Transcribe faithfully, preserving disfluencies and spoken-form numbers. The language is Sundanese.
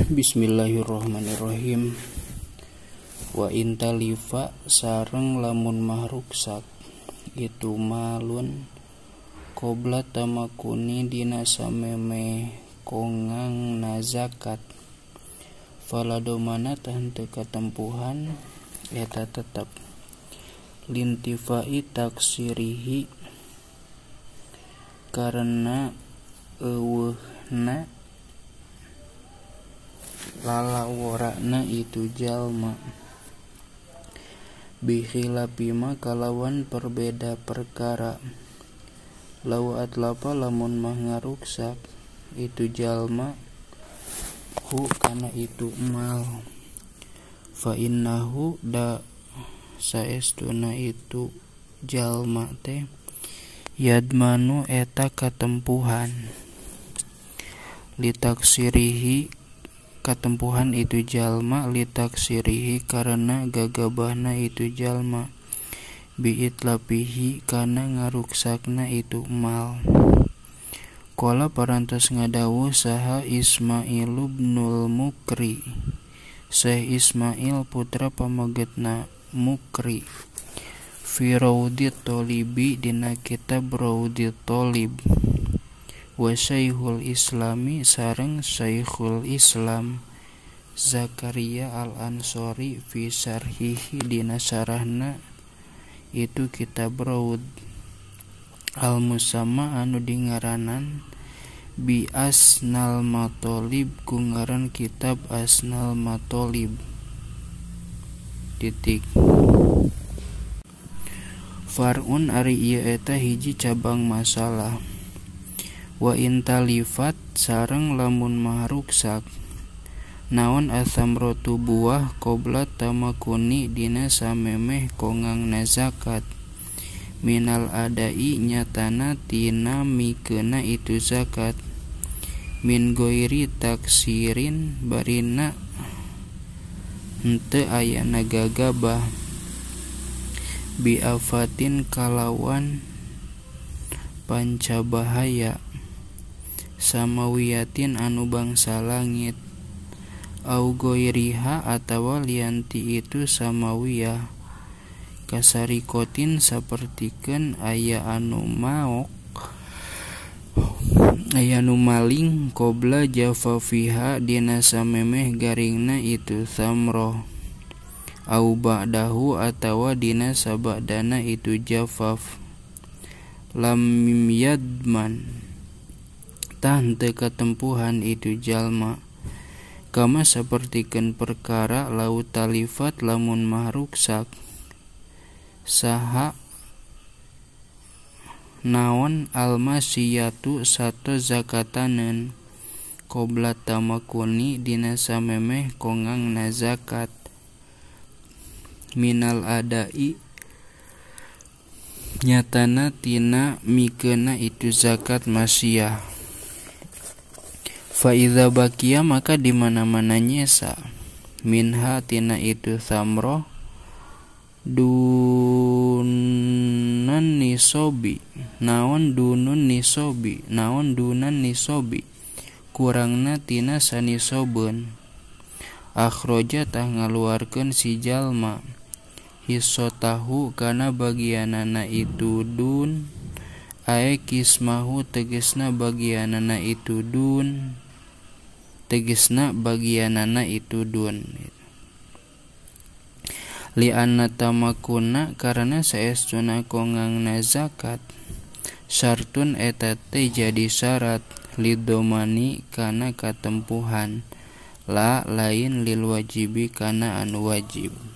Bismillahirrahmanirrahim. Wa intalifa sareng lamun mah ruksak itu malun qobla tamakuni dina sameme kongang na zakat faladomana henteu katempuhan eta tetep lintifai taksirihi karena eueuhna lalaworana itu jalma bihilapima kalawan perbeda perkara lau atlapa lamun mah ngaruksak itu jalma hu kana itu mal fa innahu da saestuna itu jalma teh yadmanu eta katempuhan litaksirihi katempuhan itu jalma litaksirihi karena gagabahna itu jalma biitlapihi kana ngaruksakna itu mal. Qala parantos ngadawuh saha Ismailu ibnul Mukri Syekh Ismail putra pamagetna Mukri fi Raudhit Tholibi dina kitab Raudhit Tholib wa Syekhul Islami sareng Syekhul Islam Zakaria Al-Ansori fi syarhihi dina sarahna itu kitab Raud al-musamma anu dingaranan bi Asnal Matolib ku ngaran kitab Asnal Matolib titik farun ari ieu eta hiji cabang masalah wa intalifat sareng lamun mahruksak naon asamrotu buah qobla tamakuni dina samemeh kongang na zakat minal adai nyatana tina mikeuna itu zakat min goiri taksirin barina henteu aya nagagabah biafatin kalawan pancabahaya samawiyatin anu bangsa langit au goiriha atawa lianti itu samawiyah kasarikotin sapertikeun aya anu maok aya nu maling qobla jafafiha dina samemeh garingna itu samroh au ba'dahu atawa dina sabadana itu jafaf lam yadman tah henteu katempuhan itu jalma kama sapertikeun perkara lau talifat lamun mahruksak saha naon almasiyatu sato zakataneun qobla tamakuni dina samemeh kongang na zakat minal adai nyatana tina mikeuna itu zakat masiyah fa idza baqiya maka di mana-mana nyesa minha tina itu samroh dunan nisobi naon dunun nisobi naon dunan nisobi kurangna tina sanisobeun akhroja tah ngaluarkeun si jalma hisotahu kana bagianana itu dun ae kismahu tegesna bagianana itu dun tegesna bagianana itu dun li anna tamakuna karena saestuna kongangna zakat syartun eta teh jadi syarat lidomani kana katempuhan la lain lil wajibi kana anu wajib.